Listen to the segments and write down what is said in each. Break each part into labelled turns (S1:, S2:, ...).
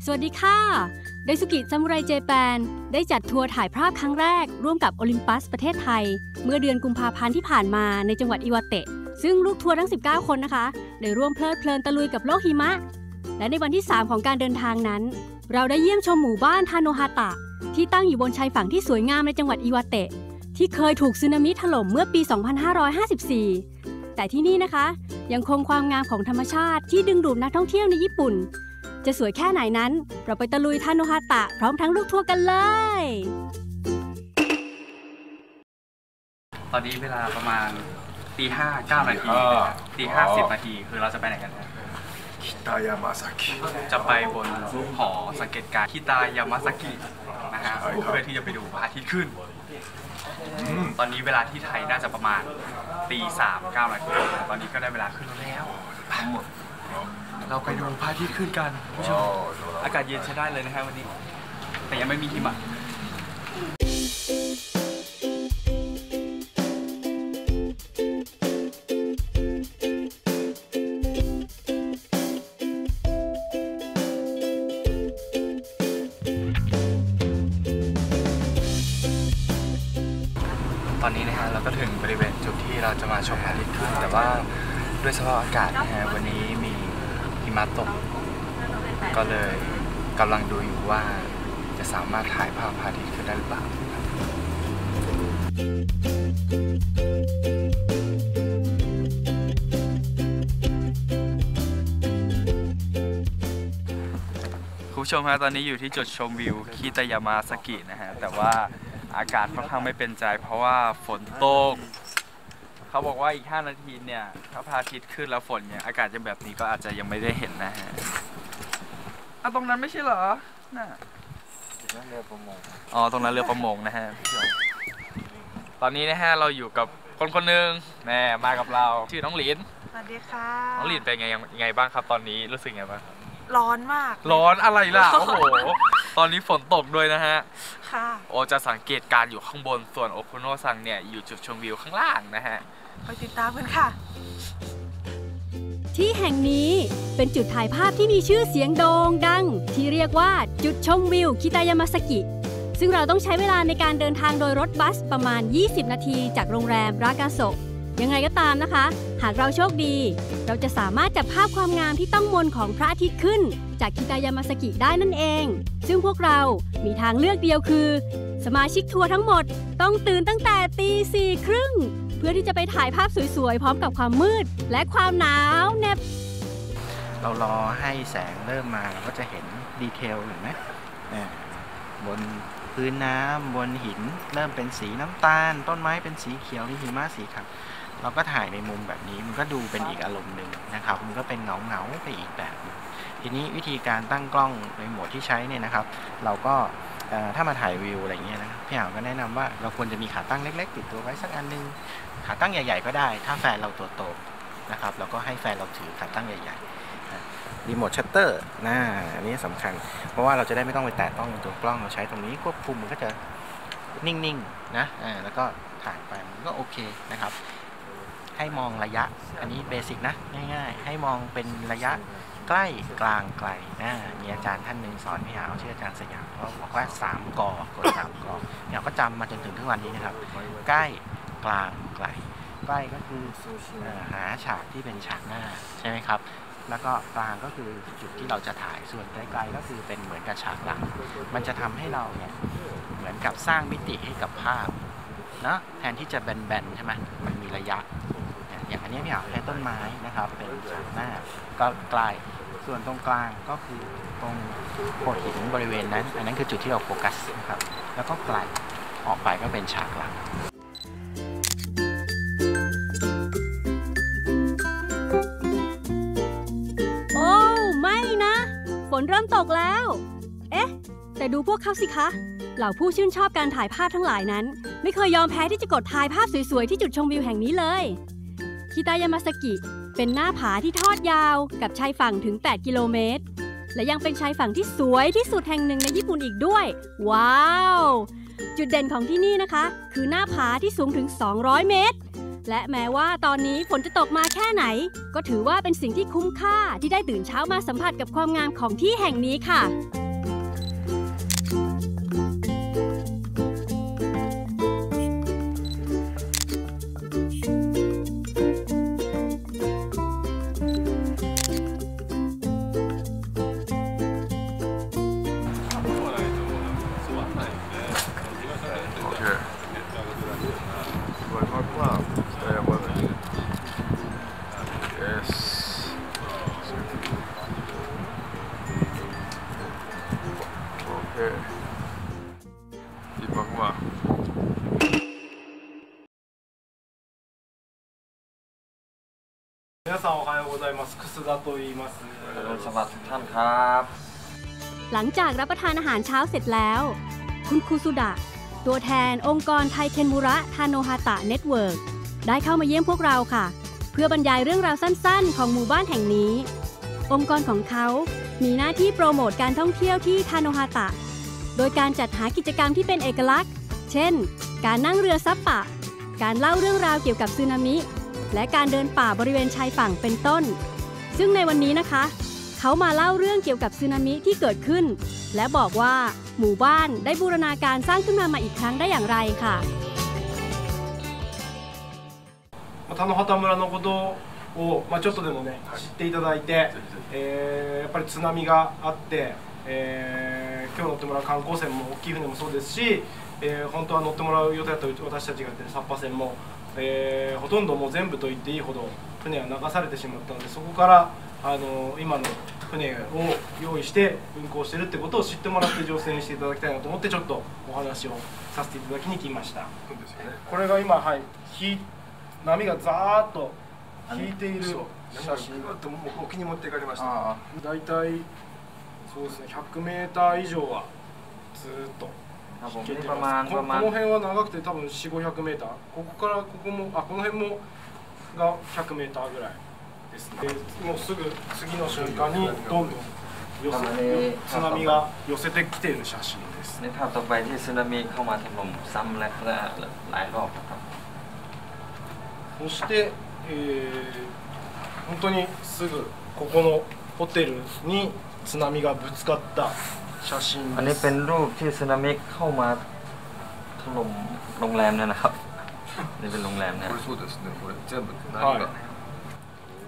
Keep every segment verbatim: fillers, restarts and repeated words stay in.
S1: สวัสดีค่ะไดซุกิซามูไรเจแปนได้จัดทัวร์ถ่ายภาพครั้งแรกร่วมกับโอลิมปัสประเทศไทยเมื่อเดือนกุมภาพันธ์ที่ผ่านมาในจังหวัดอิวาเตะซึ่งลูกทัวร์ทั้งสิบเก้าคนนะคะได้ร่วมเพลิดเพลินตะลุยกับโลกหิมะและในวันที่สามของการเดินทางนั้นเราได้เยี่ยมชมหมู่บ้านทาโนฮาตะที่ตั้งอยู่บนชายฝั่งที่สวยงามในจังหวัดอิวาเตะที่เคยถูกสึนามิถล่มเมื่อปี สองพันห้าร้อยห้าสิบสี่ แต่ที่นี่นะคะยังคงความงามของธรรมชาติที่ดึงดูดนักท่องเที่ยวในญี่ปุ่นจะสวยแค่ไหนนั้นเราไปตะลุยทาโนฮาตะพร้อมทั้งลูกทัวร์กันเลย
S2: ตอนนี้เวลาประมาณตีห้าเก้านาทีตีห้าสิบนาทีคือเราจะไปไหนกันครับ
S3: คิตายามาซากิ
S2: จะไปบนหอสังเกตการณ์คิตายามาซากินะฮะเพื่อที่จะไปดูพระอาทิตย์ขึ้นตอนนี้เวลาที่ไทยน่าจะประมาณตีสามเก้านาทีตอนนี้ก็ได้เวลาขึ้นแล้วเราไปดูพระอาทิตย์ขึ้นกันผู้ชมอากาศเย็นใช้ได้เลยนะฮะวันนี้แต่ยังไม่มีหิมะตอนนี้นะฮะเราก็ถึงบริเวณจุดที่เราจะมาชมพระอาทิตย์ขึ้นแต่ว่าด้วยสภาพอากาศนะฮะวันนี้มีหิมะตกก็เลยกำลังดูอยู่ว่าจะสามารถถ่ายภาพพระอาทิตย์ขึ้นได้หรือเปล่าคุณผู้ชมฮะตอนนี้อยู่ที่จุดชมวิวคิตายามาซากินะฮะแต่ว่าอากาศค่อนข้างไม่เป็นใจเพราะว่าฝนตกเขาบอกว่าอีกห้านาทีเนี่ยถ้าพระอาทิตย์ขึ้นแล้วฝนเนี่ยอากาศจะแบบนี้ก็อาจจะยังไม่ได้เห็นนะฮะอ่ะตรงนั้นไม่ใช่เหรอน่ะตรงนั้นเรือประมงอ๋อตรงนั้นเรือประมงนะฮะตอนนี้นะฮะเราอยู่กับคนคนหนึ่งแม่มากับเราชื่อน้องหลิน
S4: สวัสดีค่ะ
S2: น้องหลินเป็นไงยังไงบ้างครับตอนนี้รู้สึกไงบ้าง
S4: ร้อนมาก
S2: ร้อนอะไรล่ะโอ้โหตอนนี้ฝนตกด้วยนะฮะ
S4: ค่ะ
S2: โอจะสังเกตการอยู่ข้างบนส่วนโอคุโนะซังเนี่ยอยู่จุดชมวิวข้างล่างนะฮะ
S4: ไปติดตามกันค่ะ
S1: ที่แห่งนี้เป็นจุดถ่ายภาพที่มีชื่อเสียงโด่งดังที่เรียกว่าจุดชมวิวคิตายามาซากิซึ่งเราต้องใช้เวลาในการเดินทางโดยรถบัสประมาณยี่สิบนาทีจากโรงแรมรากาโซะยังไงก็ตามนะคะหากเราโชคดีเราจะสามารถจับภาพความงามที่ต้องมนของพระอาทิตย์ขึ้นจากคิตายามาซากิได้นั่นเองซึ่งพวกเรามีทางเลือกเดียวคือสมาชิกทัวร์ทั้งหมดต้องตื่นตั้งแต่ตีสี่ครึ่งเพื่อที่จะไปถ่ายภาพสวยๆพร้อมกับความมืดและความหนาวเหน็บ
S5: เรารอให้แสงเริ่มมาเราก็จะเห็นดีเทลเห็นไหมบนพื้นน้ำบนหินเริ่มเป็นสีน้ำตาลต้นไม้เป็นสีเขียวมีหิมะสีขาวเราก็ถ่ายในมุมแบบนี้มันก็ดูเป็นอีกอารมณ์หนึ่งนะครับมันก็เป็นเงาเงาไปอีกแบบทีนี้วิธีการตั้งกล้องในโหมดที่ใช้เนี่ยนะครับเราก็ถ้ามาถ่ายวิวอะไรเงี้ยนะพี่อ่าวก็แนะนำว่าเราควรจะมีขาตั้งเล็กๆติดตัวไว้สักอันนึงขาตั้งใหญ่ๆก็ได้ถ้าแฟนเราตัวโตนะครับเราก็ให้แฟนเราถือขาตั้งใหญ่ๆรีโมทชัตเตอร์นะอันนี้สำคัญเพราะว่าเราจะได้ไม่ต้องไปแตะต้องตัวกล้องเราใช้ตรงนี้ควบคุมมันก็จะนิ่งๆนะอ่าแล้วก็ถ่ายไปมันก็โอเคนะครับให้มองระยะอันนี้เบสิกนะง่ายๆให้มองเป็นระยะใกล้กลางไกลนะมีอาจารย์ท่านหนึ่งสอนพี่หาวชื่ออาจารย์สยามเขาบอกว่าสามกอกดสามกอเนี่ยก็จำมาจนถึงทุกวันนี้นะครับใกล้กลางไกลใกล้ก็คือหาฉากที่เป็นฉากหน้าใช่ไหมครับแล้วก็กลางก็คือจุดที่เราจะถ่ายส่วนไกลๆก็คือเป็นเหมือนกับฉากหลังมันจะทำให้เราเนี่ยเหมือนกับสร้างมิติให้กับภาพนะแทนที่จะแบนๆใช่ไหมมันมีระยะอย่างอันนี้พี่หาวใช้ต้นไม้นะครับเป็นฉากหน้าก็ไกลส่วนตรงกลางก็คือตรงโขดหินบริเวณนั้นอันนั้นคือจุดที่เราโฟกัสนะครับแล้วก็ไกลออกไปก็เป็นฉากหลัง
S1: โอ้ไม่นะฝนเริ่มตกแล้วเอ๊ะแต่ดูพวกเขาสิคะเหล่าผู้ชื่นชอบการถ่ายภาพทั้งหลายนั้นไม่เคยยอมแพ้ที่จะกดถ่ายภาพสวยๆที่จุดชมวิวแห่งนี้เลยคิตายามาซากิเป็นหน้าผาที่ทอดยาวกับชายฝั่งถึงแปดกิโลเมตรและยังเป็นชายฝั่งที่สวยที่สุดแห่งหนึ่งในญี่ปุ่นอีกด้วยว้าวจุดเด่นของที่นี่นะคะคือหน้าผาที่สูงถึงสองร้อยเมตรและแม้ว่าตอนนี้ฝนจะตกมาแค่ไหนก็ถือว่าเป็นสิ่งที่คุ้มค่าที่ได้ตื่นเช้ามาสัมผัสกับความงามของที่แห่งนี้ค่ะ
S6: 皆さんおはようございます。楠田と言います。
S2: สวัสดีท่านครับ
S1: หลังจากรับประทานอาหารเช้าเสร็จแล้ว คุณคุสุดะตัวแทนองค์กรไทเคนมุระทาโนฮาตะเน็ตเวิร์กได้เข้ามาเยี่ยมพวกเราค่ะเพื่อบรรยายเรื่องราวสั้นๆของหมู่บ้านแห่งนี้องค์กรของเขามีหน้าที่โปรโมทการท่องเที่ยวที่ทาโนฮาตะโดยการจัดหากิจกรรมที่เป็นเอกลักษณ์เช่นการนั่งเรือซับปะการเล่าเรื่องราวเกี่ยวกับสึนามิและการเดินป่าบริเวณชายฝั่งเป็นต้นซึ่งในวันนี้นะคะเขามาเล่าเรื่องเกี่ยวกับสึนามิที่เกิดขึ้นและบอกว่าหมู่บ้านได้บูรณาการสร้างขึ้นมาใหม่อีกครั้งได้อย่างไรค่ะ
S6: 田野畑村のことを、まあ、ちょっとでもね知っていただいて、えー、やっぱり津波があって、えー、今日乗ってもらう観光船も大きい船もそうですし、えー、本当は乗ってもらう予定だった私たちがやってるサッパ船も、えー、ほとんどもう全部と言っていいほど船は流されてしまったのでそこからあの今の船を用意して運航してるってことを知ってもらって乗船していただきたいなと思ってちょっとお話をさせていただきに来ました。これが今、はい、引波がザーッと引いている写真
S3: 沖に持っていかれました。
S6: だいたいそうですねひゃくメーター以上はずーっと引けてます。この辺は長くて多分よん、ごひゃくメーターここからここもあこの辺もがひゃくメーターぐらいですね。もうすぐ次の瞬間にどんどん寄せ津波が寄せてきている写真です。
S2: ในภาพต่อไปที่สึนามิเข้ามาถล่มซ้ำและหลายรอบครับ
S6: そして、えー、本当にすぐここのホテルに津波がぶつかった写真です。
S2: อันนี้เป็นรูปที่สึนามิเข้ามาถล่มโรงแรมเนี่ยนะครับนี่เป็นโรงแรมเนี่ย
S3: これそうですね。これ全部波が、
S6: はい、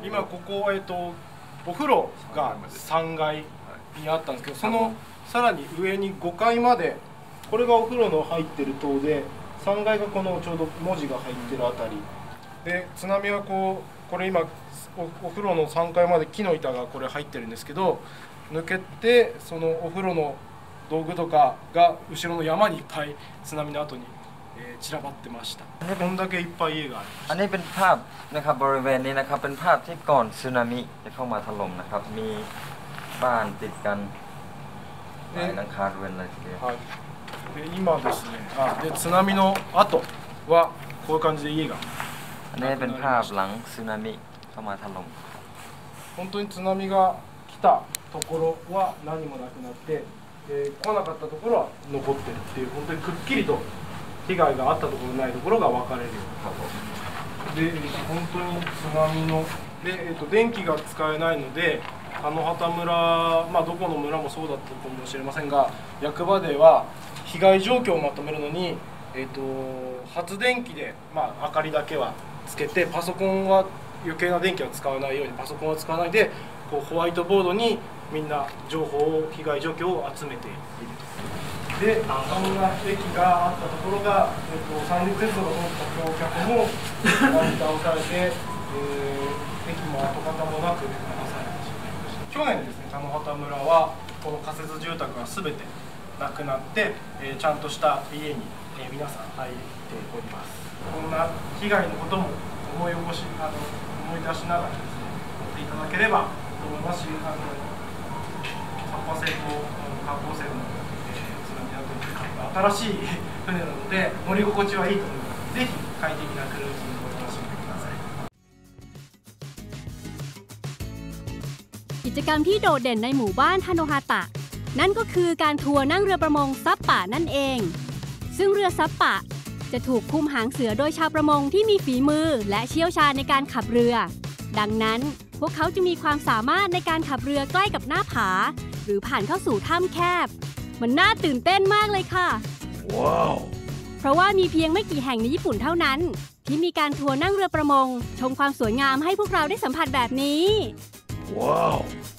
S6: 今ここえっとお風呂がさんがいにあったんですけど、そのさらに上にごかいまでこれがお風呂の入ってる塔でさんがいがこのちょうど文字が入ってるあたりで津波はこうこれ今 お, お風呂のさんがいまで木の板がこれ入ってるんですけど抜けてそのお風呂の道具とかが後ろの山にいっぱい津波の後に、えー、散らばってました。こんだけいっぱい家がありました。
S2: อันนี้เป็นภาพนะครับบริเวณนี้นะครับเป็นภาพที่ก่อนสึนามิจะเข้ามาถล่มนะครับมีบ้านติดกันหลายหลังคาเรือนเลยทีเดียว
S6: はいで今ですねあで津波の後はこういう感じで家が
S2: อันนี้เป็นภาพหลังสึนามิเข้ามาถล่ม
S6: 本当に津波が来たところは何もなくなって、えー、来なかったところは残ってるっていう本当にくっきりと被害があったところないところが分かれるようなで本当に津波ので、えー、と電気が使えないので田野畑村、まあ、どこの村もそうだったかもしれませんが役場では被害状況をまとめるのに、えー、と発電機で、まあ、明かりだけはつけてパソコンは余計な電気は使わないようにパソコンは使わないでこうホワイトボードにみんな情報を被害状況を集めているとでそんな駅があったところが、えー、と三陸鉄道が通った橋脚もなぎ倒されて、えー、駅も跡形もなく流されてしまいました。去年ですね田野畑村はこの仮設住宅が全てなくなって、えー、ちゃんとした家に、えー、皆さん入っております。こんな被害のことも思い起こしあの思い出しながらですね乗っていただければと思いますし、あのサッパ船と観光船の、えー、津波など新しい船なので乗り心地はいいと思います。ぜひ快適なクルージングを楽しんでください。
S1: กิจกรรมที่โดดเด่นในหมู่บ้านทาโนฮาตะนั่นก็คือการทัวร์นั่งเรือประมงซับปะนั่นเองซึ่งเรือซับปะจะถูกคุมหางเสือโดยชาวประมงที่มีฝีมือและเชี่ยวชาญในการขับเรือดังนั้นพวกเขาจะมีความสามารถในการขับเรือใกล้กับหน้าผาหรือผ่านเข้าสู่ถ้ำแคบมันน่าตื่นเต้นมากเลยค่ะว้าวเพราะว่ามีเพียงไม่กี่แห่งในญี่ปุ่นเท่านั้นที่มีการทัวร์นั่งเรือประมงชมความสวยงามให้พวกเราได้สัมผัสแบบนี้ว้าว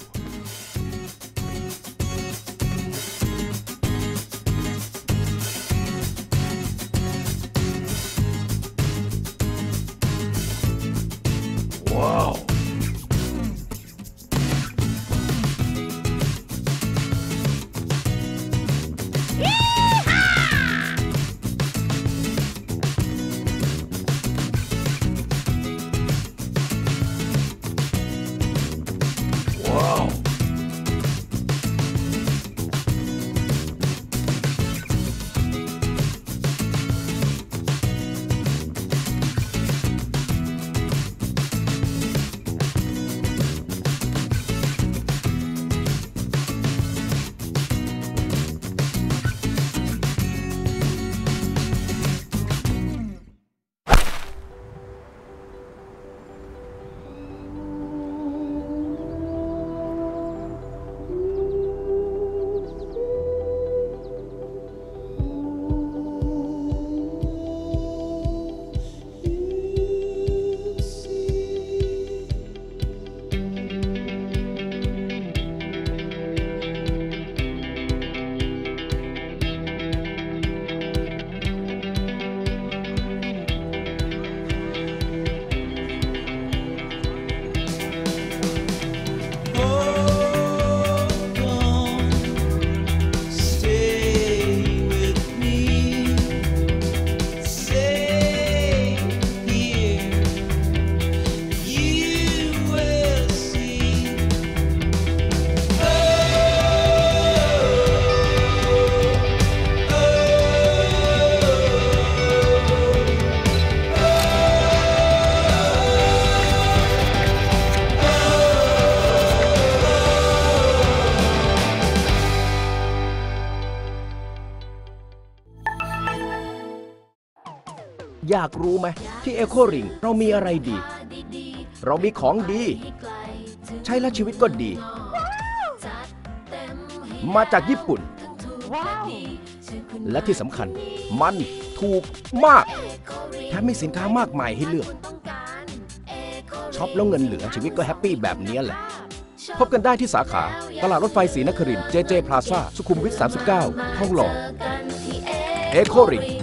S1: ว้าว
S7: อยากรู้ไหมที่เอโคริงเรามีอะไรดี เรามีของดีใช้แล้วชีวิตก็ดีมาจากญี่ปุ่นและที่สำคัญมันถูกมากแถมมีสินค้ามากมายให้เลือกช็อปแล้วเงินเหลือชีวิตก็แฮปปี้แบบนี้แหละพบกันได้ที่สาขาตลาดรถไฟศรีนครินทร์ เจ เจ พลาซ่า สุขุมวิท สามสิบเก้า ทองหล่อเอโคริง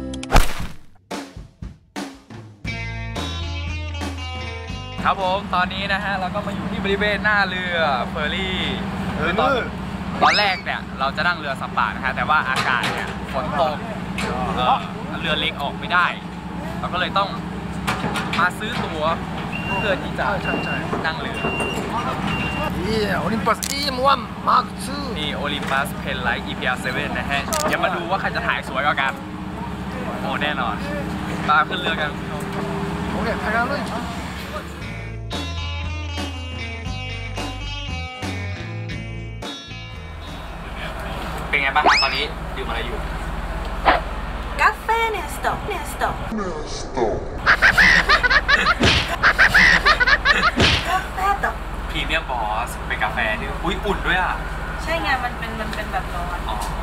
S2: ครับผมตอนนี้นะฮะเราก็มาอยู่ที่บริเวณหน้าเรือเฟอร์รี่คือตอนตอนแรกเนี่ยเราจะนั่งเรือสัมปะนะฮะแต่ว่าอากาศเนี่ยฝนตกเออเรือเล็กออกไม่ได้เราก็เลยต้องมาซื้อตั๋วเพื่อที่จะนั่งเรือ
S3: นี่โอลิมปัส อี เอ็ม วัน มาร์ค ทู
S2: นี่โอลิมปัสเพนไลท์ อี พี อาร์ เซเว่น นะฮะเดี๋ยวมาดูว่าใครจะถ่ายสวยกว่ากันโอ้แน่นอนตามขึ้นเรือกัน
S3: โอเคไปกันเลย
S2: เป็นไงบ้างครับตอนนี้ดื่มอะไรอยู่
S4: กาแฟเนสโตเนสโตเนสโตกาแฟตก
S2: พรีเมียมบอสเป็นกาแฟที่อุ้ยอุ่นด้วยอ่ะ
S4: ใช่ไงมันเป็นมันเป็นแบบร้อน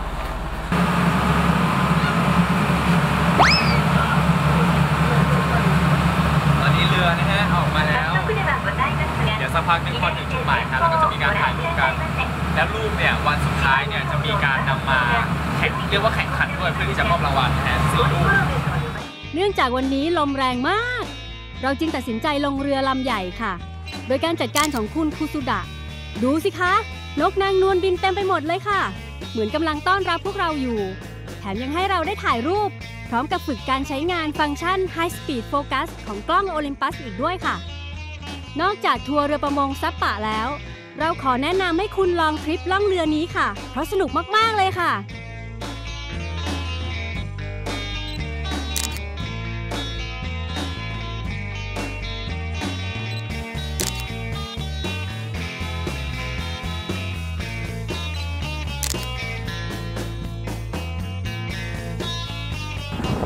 S2: ตอนนี้เรือนะฮะออกมาแล้วเดี๋ยวสักพักนึงพอถึงจุดหมายครับแล้วก็จะมีการถ่ายรูปกันแล้วรูปเนี่ยวันสุดท้ายเนี่ยจะมีการนำมาแข่งเรียกว่าแข่งขันด้วยเพื่อที่จะมอบรางวัลนะฮะสี่รูป
S1: เนื่องจากวันนี้ลมแรงมากเราจึงตัดสินใจลงเรือลำใหญ่ค่ะโดยการจัดการของคุณคุซุดะดูสิคะนกนางนวลบินเต็มไปหมดเลยค่ะเหมือนกำลังต้อนรับพวกเราอยู่แถมยังให้เราได้ถ่ายรูปพร้อมกับฝึกการใช้งานฟังก์ชัน High Speed Focus ของกล้อง Olympus อีกด้วยค่ะนอกจากทัวร์เรือประมงซัปปะแล้วเราขอแนะนำให้คุณลองทริปล่องเรือนี้ค่ะเพราะสนุกมากๆเลยค่ะ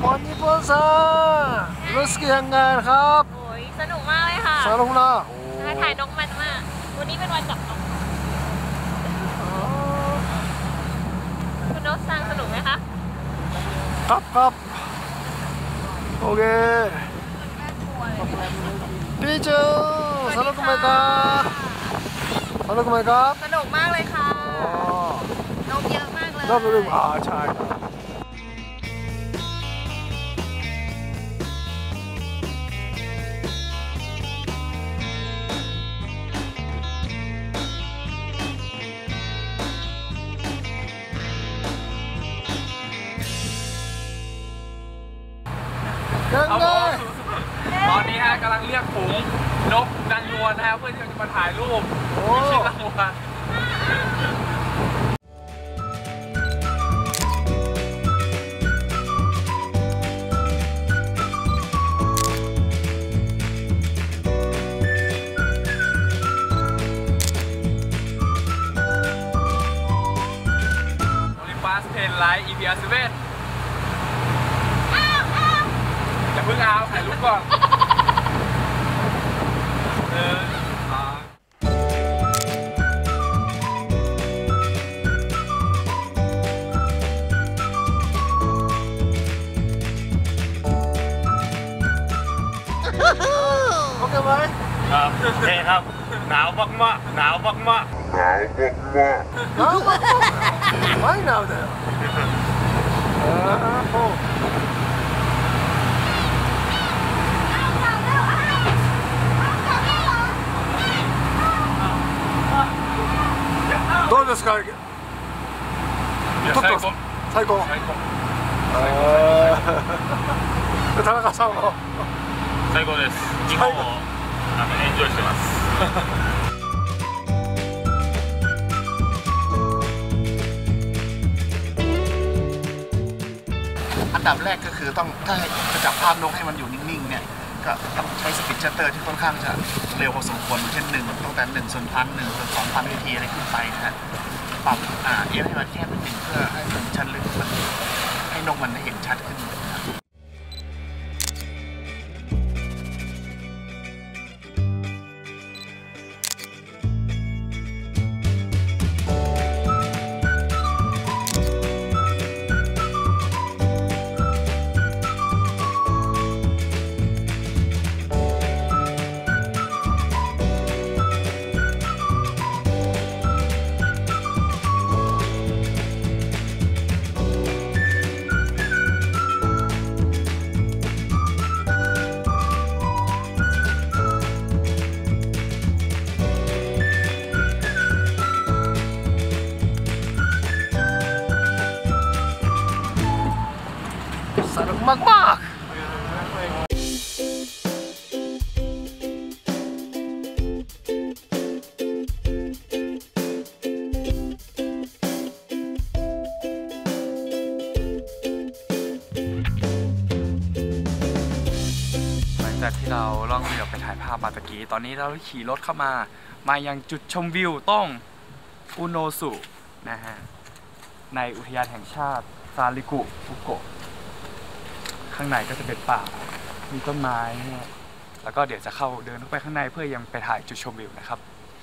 S3: มอนญี่ปุ่นさんรู้สึกยังไงครับ
S8: โอ้ยสนุกมากเลยค่ะ
S3: สนุกนะ
S8: ถ่ายนกมันมาก วันนี้เป็นวันจับนกคุณนกซังสนุกไหมคะ
S3: ครับครับโอเคพี่จูสนุกไหมครับสนุกไหมครับ
S8: สนุกมากเลยค่ะนกเยอะมากเลย
S3: นกเรื่องอ่าใช่ยังไง
S2: ตอนนี้ฮะกำลังเรียกฝูงนกนางนวลนะฮะเพื่อที่จะมาถ่ายรูป
S3: โอ้
S2: ชิงรางวัลโอลิมปัสเพนไลท์ อี พี อาร์ เซเว่น อย่าเพิ่งเอาถ่ายรูปก่อนเออ
S3: โอเคไหม
S6: ครับโอเคครับ หนาวมากๆหนาวมากๆ
S3: หนาวมากไม่หนาวเด้อเออโอ้どうですか。
S6: 最高
S3: 最高。
S6: 最高
S3: 田中さんも。
S6: 最高です日本をあのエンジョイしてます
S5: อันดับแรกก็คือต้องถ้าจะจับภาพนกให้มันอยู่นิ่งๆเนี่ยก็ต้องใช้สปีดชัตเตอร์ที่ค่อนข้างจะเร็วพอสมควรเช่นหนึ่งตั้งแต่หนึ่งส่วนพันหนึ่งส่วนสองพันวิธีอะไรขึ้นไปนะฮะปรับอ่าเอฟให้มันแคบนิดหนึ่งเพื่อให้มันชัดลึกมันให้นกมันเห็นชัดขึ้นนะครับ
S3: สนุกมากมาก
S2: หลังจากที่เราล่องเรือไปถ่ายภาพมาตะกี้ตอนนี้เราขี่รถเข้ามามายังจุดชมวิวต้องอุโนสุนะฮะในอุทยานแห่งชาติซาริกุฟุโกะข้างในก็จะเป็นป่ามีต้นไม้เนี่ยแล้วก็เดี๋ยวจะเข้าเดินเข้าไปข้างในเพื่อยังไปถ่ายจุดชมวิวนะครับ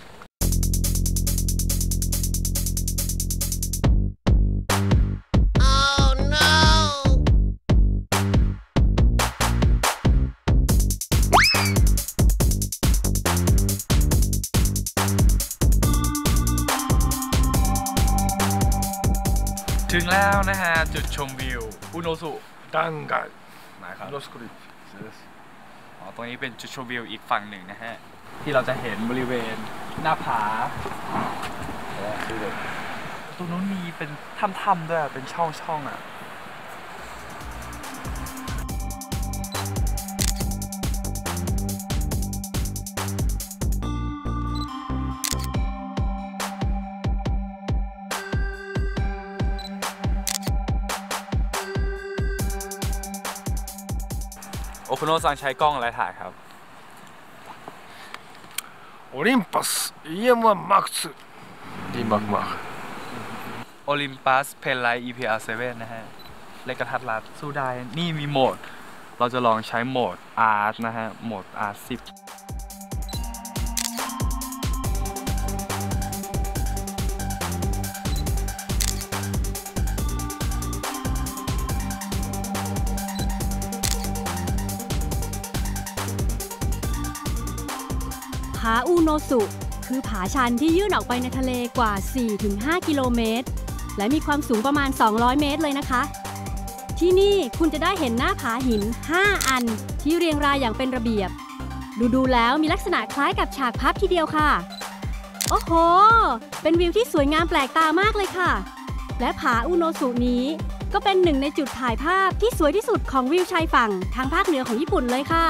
S2: ถึงแล้วนะฮะจุดชมวิวอุโนสุ
S3: ดังกัน
S2: นะครับ
S3: โนสกุริส
S2: อ๋อตรงนี้เป็นจุดชมวิวอีกฝั่งหนึ่งนะฮะที่เราจะเห็นบริเวณหน้าผาตรงนู้นมีเป็นถ้ำๆด้วยเป็นช่องๆอ่ะโอคุโนะซังใช้กล้องอะไรถ่ายครับ
S3: オリンパス イーエムワン マーク ツー ดีมากมาก
S2: โอลิมปัสเพนไลท์ อี พี อาร์ เซเว่น นะฮะเล็กกระทัดรัดสู้ได้นี่มีโหมดเราจะลองใช้โหมด Art นะฮะโหมด อาร์ สิบ
S1: ผาอูโนสุคือผาชันที่ยื่นออกไปในทะเลกว่า สี่ถึงห้า กิโลเมตรและมีความสูงประมาณ สองร้อย เมตรเลยนะคะที่นี่คุณจะได้เห็นหน้าผาหิน ห้า อันที่เรียงรายอย่างเป็นระเบียบดูๆแล้วมีลักษณะคล้ายกับฉากพับทีเดียวค่ะโอ้โหเป็นวิวที่สวยงามแปลกตามากเลยค่ะและผาอูโนสุนี้ก็เป็นหนึ่งในจุดถ่ายภาพที่สวยที่สุดของวิวชายฝั่งทางภาคเหนือของญี่ปุ่นเลยค่ะ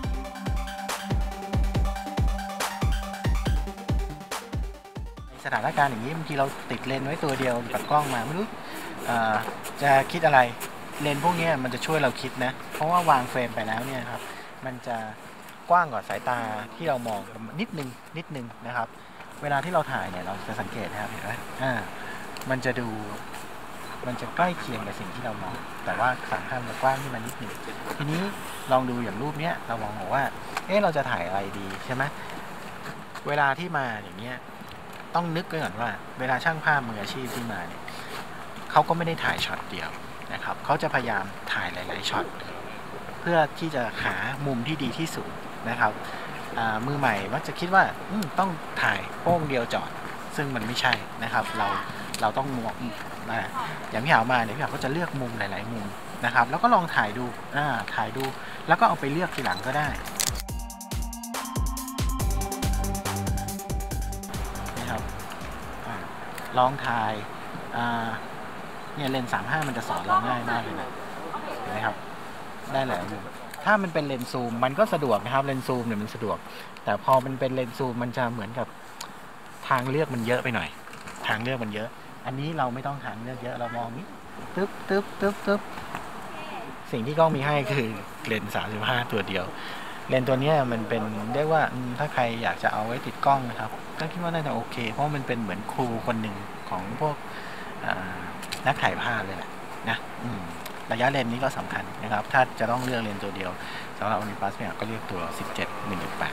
S5: สถานการณ์อย่างนี้บางทีเราติดเลนส์ไว้ตัวเดียวกับกล้องมาไม่รู้จะคิดอะไรเลนส์พวกนี้มันจะช่วยเราคิดนะเพราะว่าวางเฟรมไปแล้วเนี่ยครับมันจะกว้างกว่าสายตาที่เรามองนิดนึงนิดนึงนะครับเวลาที่เราถ่ายเนี่ยเราจะสังเกตนะครับเห็นไหมอ่ามันจะดูมันจะใกล้เคียงกับสิ่งที่เรามองแต่ว่าสังขารมันกว้างขึ้นมานิดนึงทีนี้ลองดูอย่างรูปเนี้ยเรามองบอกว่าเอ๊ะเราจะถ่ายอะไรดีใช่ไหมเวลาที่มาอย่างเงี้ยต้องนึกไว้ก่อนว่าเวลาช่างภาพมืออาชีพที่มาเนี่ยเขาก็ไม่ได้ถ่ายช็อตเดียวนะครับเขาจะพยายามถ่ายหลายๆช็อตเพื่อที่จะหามุมที่ดีที่สุดนะครับมือใหม่มักจะคิดว่าต้องถ่ายโป้งเดียวจอดซึ่งมันไม่ใช่นะครับเราเราต้องมองอย่างพี่หาวมาเนี่ยพี่หาวก็จะเลือกมุมหลายๆมุมนะครับแล้วก็ลองถ่ายดูถ่ายดูแล้วก็เอาไปเลือกทีหลังก็ได้ลองถ่ายเนี่ยเลนส์สามสิบห้ามันจะสอนเราง่ายมากเลยนะเห็นไหมครับได้หลายมุมถ้ามันเป็นเลนส์ซูมมันก็สะดวกนะครับเลนส์ซูมเนี่ยมันสะดวกแต่พอมันเป็นเลนส์ซูมมันจะเหมือนกับทางเลือกมันเยอะไปหน่อยทางเลือกมันเยอะอันนี้เราไม่ต้องทางเลือกเยอะเรามองนี้ตึ๊บตึ๊บตึ๊บตึ๊บสิ่งที่กล้องมีให้คือเลนส์สามสิบห้าตัวเดียวเลนส์ตัวนี้มันเป็นเรียกว่าถ้าใครอยากจะเอาไว้ติดกล้องนะครับก็คิดว่าน่าจะโอเคเพราะมันเป็นเหมือนครูคนหนึ่งของพวกนักถ่ายภาพเลยแหละนะระยะเลนส์นี้ก็สำคัญนะครับถ้าจะต้องเลือกเลนส์ตัวเดียวสำหรับ Olympus เนี่ยก็เลือกตัว สิบเจ็ด หนึ่งจุดแปด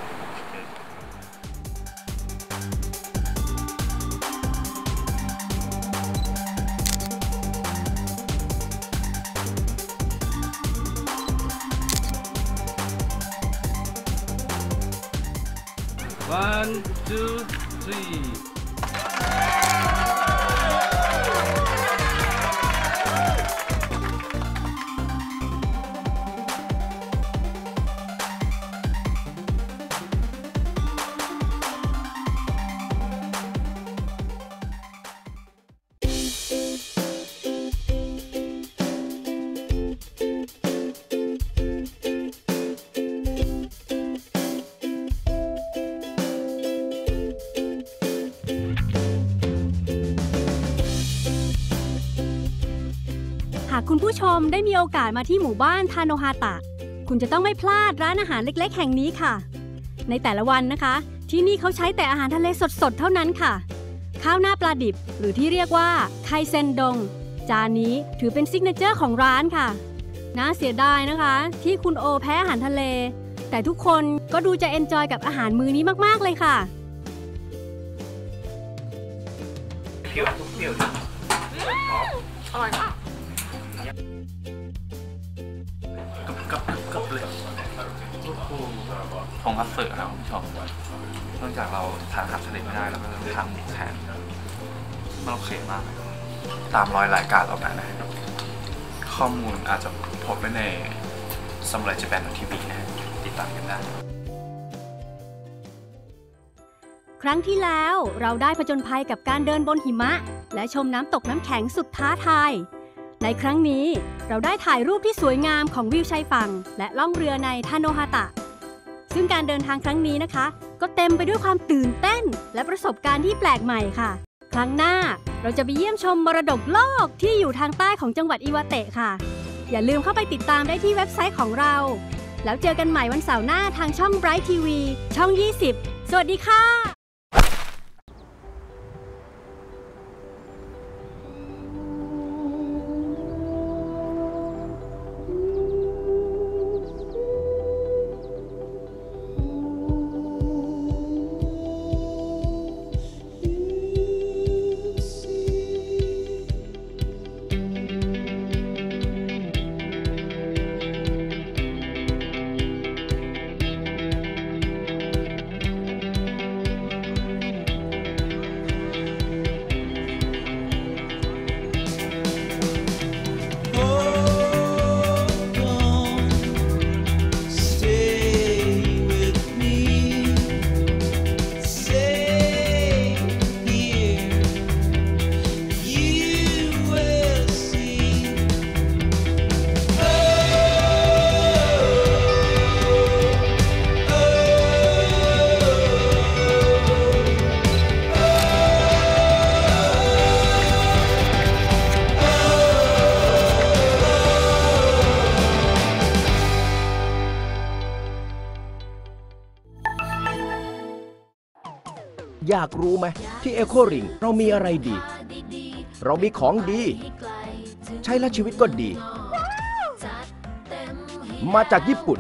S2: One, two, three.
S1: หากคุณผู้ชมได้มีโอกาสมาที่หมู่บ้านทาโนฮาตะคุณจะต้องไม่พลาดร้านอาหารเล็กๆแห่งนี้ค่ะในแต่ละวันนะคะที่นี่เขาใช้แต่อาหารทะเลสดๆเท่านั้นค่ะข้าวหน้าปลาดิบหรือที่เรียกว่าไคเซนดงจานนี้ถือเป็นซิกเนเจอร์ของร้านค่ะน่าเสียดายนะคะที่คุณโอแพ้อาหารทะเลแต่ทุกคนก็ดูจะเอนจอยกับอาหารมื้อนี้มากๆเลยค่ะ
S8: อร่อยมาก
S2: ทงคัตสึนะคุณผู้ชมเนื่องจากเราทานอาหารทะเลไม่ได้แล้วก็ต้องทานหมูแทนมันโอเคมากตามรอยรายการเราได้นะข้อมูลอาจจะพบไว้ในซามูไรเจแปนทีวีนะติดตามกันได้
S1: ครั้งที่แล้วเราได้ผจญภัยกับการเดินบนหิมะและชมน้ำตกน้ำแข็งสุดท้าทายในครั้งนี้เราได้ถ่ายรูปที่สวยงามของวิวชายฝั่งและล่องเรือในทาโนฮาตะซึ่งการเดินทางครั้งนี้นะคะก็เต็มไปด้วยความตื่นเต้นและประสบการณ์ที่แปลกใหม่ค่ะครั้งหน้าเราจะไปเยี่ยมชมมรดกโลกที่อยู่ทางใต้ของจังหวัดอิวาเตะค่ะอย่าลืมเข้าไปติดตามได้ที่เว็บไซต์ของเราแล้วเจอกันใหม่วันเสาร์หน้าทางช่อง Bright ที วี ช่อง ยี่สิบ สวัสดีค่ะ
S7: อยากรู้ไหมที่เอโคริงเรามีอะไรดี เรามีของดี ใช้แล้วชีวิตก็ดี มาจากญี่ปุ่น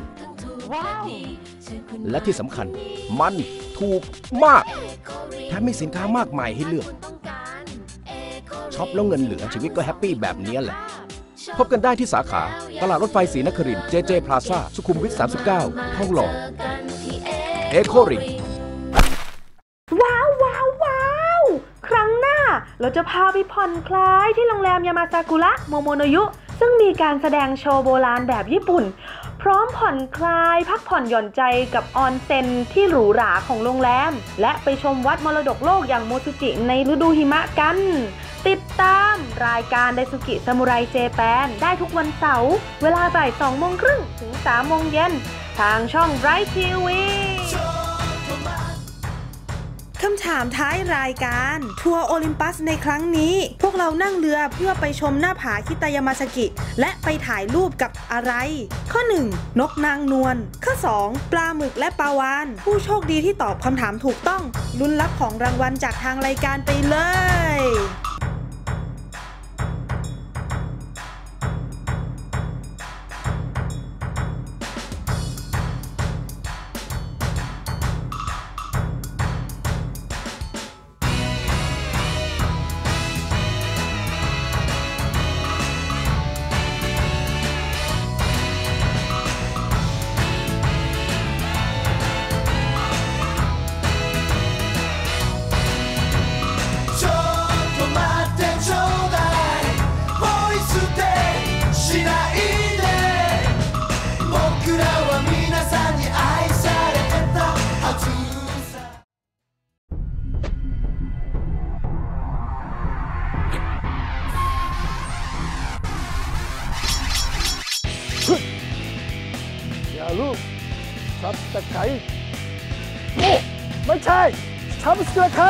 S7: และที่สำคัญมันถูกมากแถมมีสินค้ามากมายให้เลือกช็อปแล้วเงินเหลือชีวิตก็แฮปปี้แบบนี้แหละพบกันได้ที่สาขาตลาดรถไฟศรีนครินทร์ เจ เจ พลาซ่า สุขุมวิท สามสิบเก้า ทองหล่อเอโคริง
S9: ว้าวว้าวว้าวครั้งหน้าเราจะพาไปผ่อนคลายที่โรงแรมยามาซากุระโมโมโนยุซึ่งมีการแสดงโชว์โบราณแบบญี่ปุ่นพร้อมผ่อนคลายพักผ่อนหย่อนใจกับออนเซ็นที่หรูหราของโรงแรมและไปชมวัดมรดกโลกอย่างโมซุจิในฤดูหิมะกันติดตามรายการไดซุกิซามูไรเจแปนได้ทุกวันเสาร์เวลาบ่ายสองโมงครึ่งถึงสามโมงเย็นทางช่องไรท์ทีวีคำถามท้ายรายการทัวร์โอลิมปัสในครั้งนี้พวกเรานั่งเรือเพื่อไปชมหน้าผาคิตายามาซากิและไปถ่ายรูปกับอะไรข้อหนึ่งนกนางนวลข้อสองปลาหมึกและปลาวาฬผู้โชคดีที่ตอบคำถามถูกต้องลุ้นรับของรางวัลจากทางรายการไปเลย
S3: อย่าลูกซับตะไคร้โอ้ไม่ใช่ซับตะไคร้